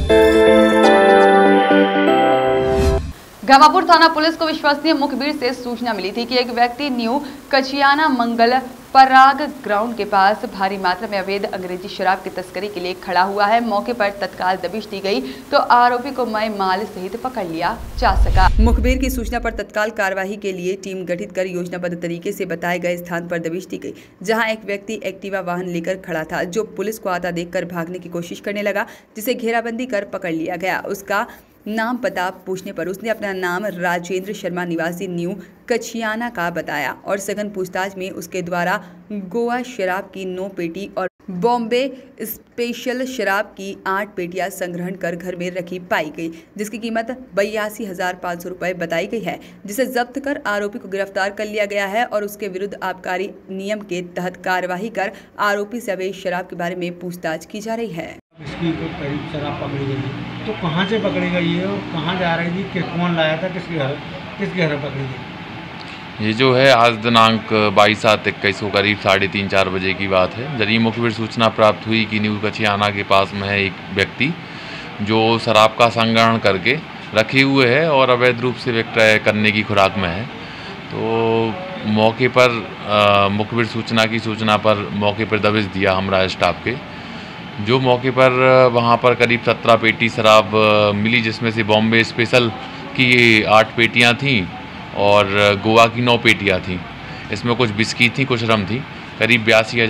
घामापुर थाना पुलिस को विश्वसनीय मुखबिर से सूचना मिली थी कि एक व्यक्ति न्यू कचियाना मंगल पराग ग्राउंड के पास भारी मात्रा में अवैध अंग्रेजी शराब की तस्करी के लिए खड़ा हुआ है। मौके पर तत्काल दबिश दी गई तो आरोपी को मय माल सहित पकड़ लिया जा सका। मुखबिर की सूचना पर तत्काल कार्यवाही के लिए टीम गठित कर योजनाबद्ध तरीके से बताए गए स्थान पर दबिश दी गई, जहां एक व्यक्ति एक्टिवा वाहन लेकर खड़ा था, जो पुलिस को आता देखकर भागने की कोशिश करने लगा, जिसे घेराबंदी कर पकड़ लिया गया। उसका नाम पता पूछने पर उसने अपना नाम राजेंद्र शर्मा निवासी न्यू कचियाना का बताया और सघन पूछताछ में उसके द्वारा गोवा शराब की 9 पेटी और बॉम्बे स्पेशल शराब की 8 पेटियां संग्रहण कर घर में रखी पाई गई, जिसकी कीमत 82,500 रुपये बताई गई है, जिसे जब्त कर आरोपी को गिरफ्तार कर लिया गया है और उसके विरुद्ध आबकारी नियम के तहत कार्यवाही कर आरोपी से अवैध शराब के बारे में पूछताछ की जा रही है। इसकी तो करीब शराब पकड़ी गई है, तो कहाँ से पकड़ी गई है और कहाँ जा रही थी, कौन लाया था, किसके घर पकड़ी गई? ये जो है आज दिनांक 22/7/21 को करीब 3:30-4 बजे की बात है। जरिए मुखबिर सूचना प्राप्त हुई कि न्यू कचियाना के पास में है एक व्यक्ति जो शराब का संग्रहण करके रखे हुए है और अवैध रूप से विक्रय करने की खुराक में है। तो मौके पर मुखबिर सूचना की सूचना पर मौके पर दबिश दिया हमारा स्टाफ के, जो मौके पर वहाँ पर करीब 17 पेटी शराब मिली, जिसमें से बॉम्बे स्पेशल की 8 पेटियाँ थीं और गोवा की 9 पेटियाँ थीं। इसमें कुछ बिस्की थी, कुछ रम थी। करीब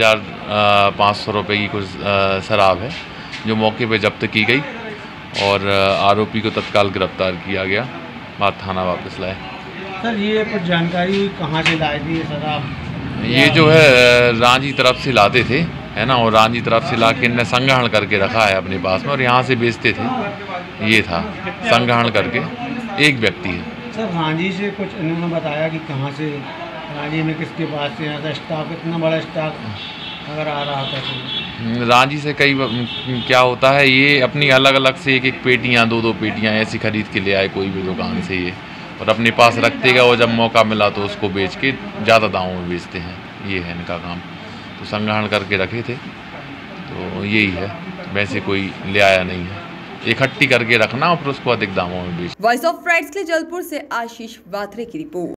82,500 रुपये की कुछ शराब है, जो मौके पर जब्त की गई और आरोपी को तत्काल गिरफ्तार किया गया, बात थाना वापस लाए। सर, ये कुछ जानकारी कहाँ से लाए थे ये शराब? ये जो है रांची तरफ से लाते थे, है ना, और रांची तरफ से ला के इन्हें संग्रहण करके रखा है अपने पास में और यहाँ से बेचते थे। ये था संग्रहण करके एक व्यक्ति है। सर, रांची से कुछ इन्होंने बताया कि कहाँ से, रांची में किसके पास से यहाँ का स्टॉक, इतना बड़ा स्टॉक अगर आ रहा था तो? रांची से कई क्या होता है, ये अपनी अलग अलग से एक पेटियाँ 2-2 पेटियाँ ऐसी खरीद के ले आए कोई भी दुकान से ये, और अपने पास रखते गए और जब मौका मिला तो उसको बेच के ज़्यादा दामों में बेचते हैं। ये है इनका काम। तो संग्रहण करके रखे थे, तो यही है, वैसे कोई ले आया नहीं है। इकट्ठी करके रखना और फिर उसको अधिक दामों में बेचना। वॉइस ऑफ राइट्स के लिए जलपुर से आशीष वाथरे की रिपोर्ट।